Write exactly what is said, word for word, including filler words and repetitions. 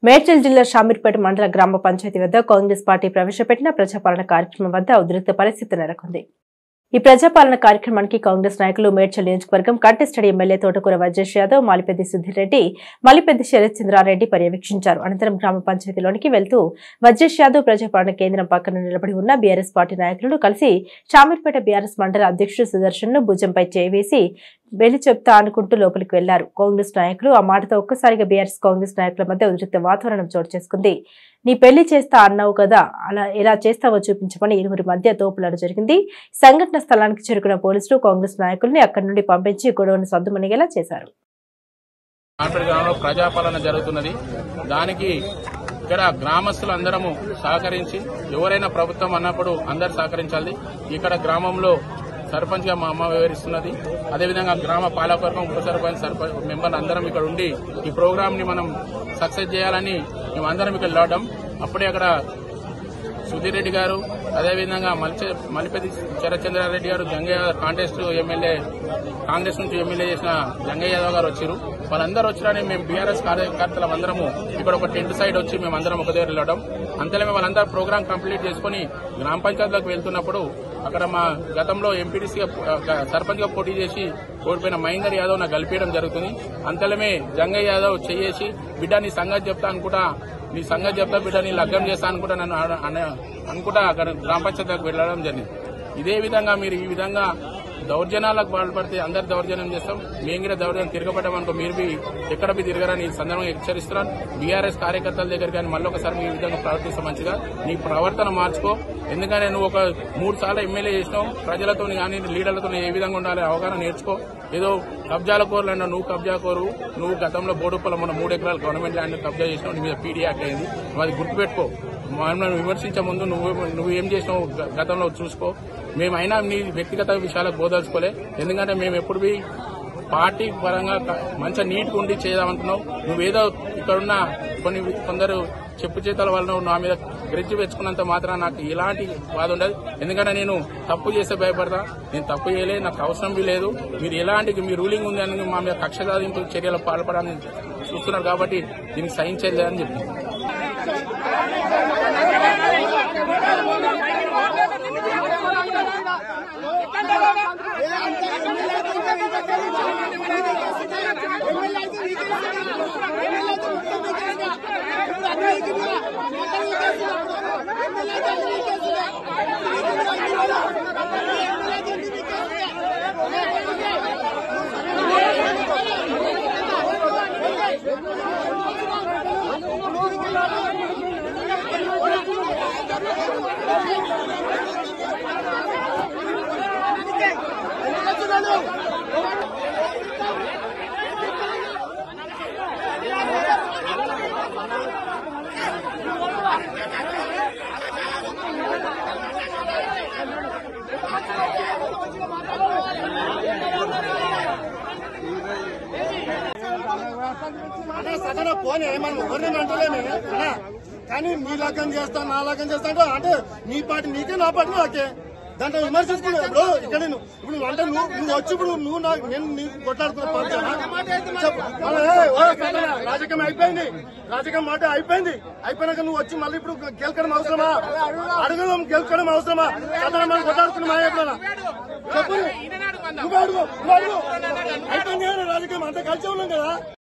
మేడ్చల్ జిల్లా షామీర్పేట మండల గ్రామ పంచాయతీ వద్ద కాంగ్రెస్ పార్టీ ప్రవేశపెట్టిన ప్రజాపాలన కార్యక్రమం వద్ద ఉద్రిక్త పరిస్థితి నెలకొంది. ఈ ప్రజాపాలన కార్యక్రమానికి కాంగ్రెస్ నాయకులు మేడ్చల్ నియోజకవర్గం కంటెస్టెడ్ ఎమ్మెల్యే తోటకూర వజ్రేష్ యాదవ్, మలిపెద్ది సుధీర్ రెడ్డి, మలిపెద్ది శరత్ చంద్రారెడ్డి పర్యవేక్షించారు. అనంతరం గ్రామ పంచాయతీలోనికి వెళ్తూ వజ్రేష్ యాదవ్ ప్రజాపాలన కేంద్రం పక్కన నిలబడి ఉన్న బీఆర్ఎస్ పార్టీ నాయకులను కలిసి షామీర్పేట బీఆర్ఎస్ మండల అధ్యక్షుడు సుదర్శన్ ను భుజంపై చేవేసి వెళ్లి చెప్తా అనుకుంటూ లోపలికి వెళ్లారు. కాంగ్రెస్ నాయకులు ఆ మాటతో ఒక్కసారిగా బీఆర్ఎస్ కాంగ్రెస్ నాయకుల మధ్య ఉద్రిక్త వాతావరణం చోటు చేసుకుంది. నీ పెళ్లి చేస్తా అన్నావు కదా, అలా ఎలా చేస్తావో చూపించమని ఇరువురి మధ్య తోపులాట జరిగింది. సంఘటన స్థలానికి చేరుకున్న పోలీసులు కాంగ్రెస్ నాయకుల్ని అక్కడి నుండి పంపించి గొడవను సద్దుమణిగేలా చేశారు. ప్రజాపాలన జరుగుతున్నది. దానికి ఇక్కడ గ్రామస్తులు అందరము సహకరించి, ఎవరైనా ప్రభుత్వం అన్నప్పుడు అందరు సహకరించాలి. ఇక్కడ గ్రామంలో సర్పంచ్ గా మా అమ్మ వివరిస్తున్నది. అదేవిధంగా గ్రామ పాలకవర్గం, ఉప సర్పంచ్, సర్పంచ్ మెంబర్లు అందరం ఇక్కడ ఉండి ఈ ప్రోగ్రామ్ ని మనం సక్సెస్ చేయాలని మేము అందరం ఇక్కడ వెళ్ళడం. అప్పుడే అక్కడ సుధీర్ రెడ్డి గారు, అదేవిధంగా మలిపెద్ది శరత్ చంద్రారెడ్డి గారు, జంగయ్య కాంటెస్ట్ ఎమ్మెల్యే, కాంగ్రెస్ నుంచి ఎమ్మెల్యే చేసిన జంగయ్య యాదవ్ గారు వచ్చారు. వాళ్ళందరూ వచ్చినారని మేము బీఆర్ఎస్ కార్యకర్తలం అందరము ఇక్కడ ఒక టెంట్ సైడ్ వచ్చి మేము అందరం ఒక దగ్గర వెళ్ళడం. అంతేమే వాళ్ళందరూ ప్రోగ్రామ్ కంప్లీట్ చేసుకుని గ్రామ పంచాయతీలకు వెళ్తున్నప్పుడు అక్కడ మా గతంలో ఎంపీటీసీగా సర్పంచ్ గా పోటీ చేసి ఓడిపోయిన మహేందర్ యాదవ్ నాకు కలిపేయడం జరుగుతుంది. అంతలమే జంగయ్య యాదవ్ చేసి బిడ్డ నీ సంగతి చెప్తా అనుకుంటా నీ సంగతి చెప్తా బిడ్డ నీ లగ్గం చేస్తా అనుకుంటా నన్ను అనుకుంటా అక్కడ గ్రామ పంచాయతీలకు వెళ్లడం జరిగింది. ఇదే విధంగా మీరు ఈ విధంగా దౌర్జన్యాలకు పాల్పడితే అందరు దౌర్జన్యం చేస్తాం. మేము కూడా దౌర్జన్యం తిరగబడ్డామనుకో మీరు బి ఎక్కడ బి తిరగరని ఈ సందర్భంగా హెచ్చరిస్తున్నాను. బీఆర్ఎస్ కార్యకర్తల దగ్గర కానీ మళ్ళీ ఒకసారి మీ విధంగా ప్రవర్తిస్తే మంచిగా. నీ ప్రవర్తన మార్చుకో. ఎందుకంటే నువ్వు ఒక మూడు సార్లు ఎమ్మెల్యే చేసినావు. ప్రజలతో కానీ లీడర్లతో ఏ విధంగా ఉండాలి అవగాహన నేర్చుకో. ఏదో కబ్జాల కోరులు అన్నా నువ్వు కబ్జా కోరు. నువ్వు గతంలో బోడుప్పల మొన్న మూడు ఎకరాలు గవర్నమెంట్ ల్యాండ్ కబ్జా చేసినావు. నీ మీద పీడీ యాక్ట్ అయింది. నువ్వు అది గుర్తుపెట్టుకో. మమ్మల్ని విమర్శించే ముందు నువ్వు నువ్వు ఏం చేసినావు గతంలో చూసుకో. మేమైనా నీ వ్యక్తిగత విషయాలకు బోదలుచుకోలే. ఎందుకంటే మేము ఎప్పుడు పార్టీ పరంగా మంచిగా నీట్గా ఉండి చేద్దామంటున్నావు. నువ్వేదో ఇక్కడున్న కొన్ని కొందరు చెప్పు చేతల వల్ల నా మీద గ్రెజ్జి పెంచుకున్నంత మాత్రం నాకు ఎలాంటి బాధ ఉండదు. ఎందుకంటే నేను తప్పు చేస్తే భయపడతా. నేను తప్పు చేయలే, నాకు అవసరం బి లేదు. మీరు ఎలాంటి మీ రూలింగ్ ఉంది అని మా మీద కక్ష సాధింపు చర్యలు పాల్పడాలని చూస్తున్నారు కాబట్టి దీనికి సహించేది లేదని చెప్పి పోనీ మనం ఎవరిని అంటలేమే కానీ నీ లగ్గం చేస్తా నా లగ్గం చేస్తా అంటే నీ పార్టీ నీకే నా పార్టీ నాకే దాంట్లో విమర్శించుకున్నావు. ఇప్పుడు ఇక్కడ నేను ఇప్పుడు అంటే నువ్వు నువ్వు వచ్చి ఇప్పుడు నువ్వు నాకు నేను నీకు కొట్లాడుతున్నా రాజకీయం అయిపోయింది. రాజకీయం మాట అయిపోయింది. అయిపోయినాక నువ్వు వచ్చి మళ్ళీ ఇప్పుడు గెలకడం అవసరమా? అడగడం గెలకడం అవసరమా? కథ మనం కొట్లాడుతున్నామా? ఎప్పుడన్నా చెప్పు. నువ్వు అడుగు నువ్వు అడుగు అయిపోయింది. రాజకీయం అంతా కలిసి ఉన్నాం కదా.